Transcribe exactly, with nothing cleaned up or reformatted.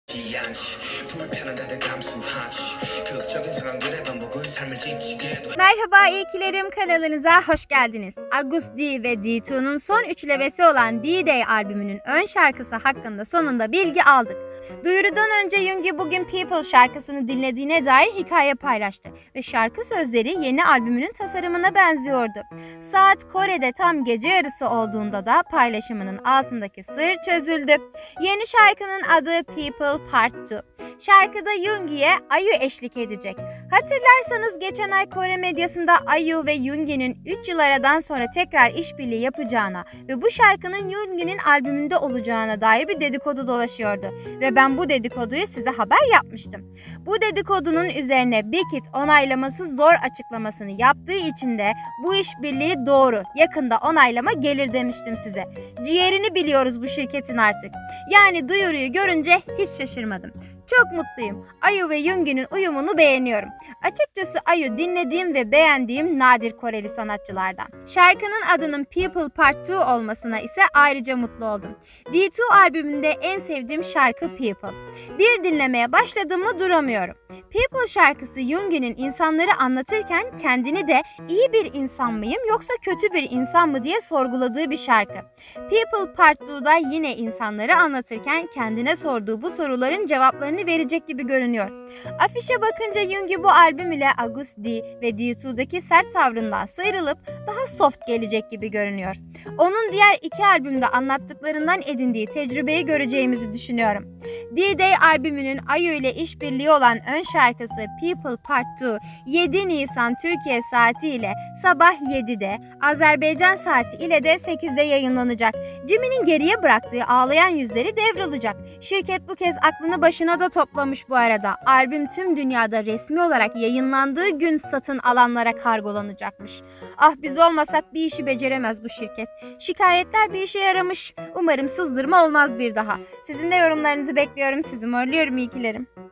Merhaba iyikilerim, kanalınıza hoş geldiniz. August D ve D iki'nin son üçlemesi olan D-Day albümünün ön şarkısı hakkında sonunda bilgi aldık. Duyurudan önce Yoongi bugün People şarkısını dinlediğine dair hikaye paylaştı ve şarkı sözleri yeni albümünün tasarımına benziyordu. Saat Kore'de tam gece yarısı olduğunda da paylaşımının altındaki sır çözüldü. Yeni şarkının adı People Part iki. Şarkıda Yoongi'ye Ayu eşlik edecek. Hatırlarsanız geçen ay Kore medyasında Ayu ve Yoongi'nin üç yıl aradan sonra tekrar işbirliği yapacağına ve bu şarkının Yoongi'nin albümünde olacağına dair bir dedikodu dolaşıyordu. Ve ben bu dedikoduyu size haber yapmıştım. Bu dedikodunun üzerine Big Hit onaylaması zor açıklamasını yaptığı için de bu işbirliği doğru, yakında onaylama gelir demiştim size. Ciğerini biliyoruz bu şirketin artık. Yani duyuruyu görünce hiç şaşırmadım. Çok mutluyum. Ayu ve Yoongi'nin uyumunu beğeniyorum. Açıkçası Ayu dinlediğim ve beğendiğim nadir Koreli sanatçılardan. Şarkının adının People Part iki olmasına ise ayrıca mutlu oldum. D iki albümünde en sevdiğim şarkı People. Bir dinlemeye başladığımı duramıyorum. People şarkısı Yoongi'nin insanları anlatırken kendini de iyi bir insan mıyım yoksa kötü bir insan mı diye sorguladığı bir şarkı. People Part iki'da yine insanları anlatırken kendine sorduğu bu soruların cevaplarını verecek gibi görünüyor. Afişe bakınca Yoongi bu albüm ile August D ve D iki'deki sert tavrından sıyrılıp daha soft gelecek gibi görünüyor. Onun diğer iki albümde anlattıklarından edindiği tecrübeyi göreceğimizi düşünüyorum. D-Day albümünün Ayu ile işbirliği olan ön şarkısı People Part iki yedi Nisan Türkiye saati ile sabah yedide, Azerbaycan saati ile de sekizde yayınlanacak. Jimin'in geriye bıraktığı ağlayan yüzleri devralacak. Şirket bu kez aklını başına da toplamış bu arada. Albüm tüm dünyada resmi olarak yayınlandığı gün satın alanlara kargolanacakmış. Ah biz olmasak bir işi beceremez bu şirket. Şikayetler bir işe yaramış. Umarım sızdırma olmaz bir daha. Sizin de yorumlarınızı bekliyorum. Sizi morluyorum iyikilerim.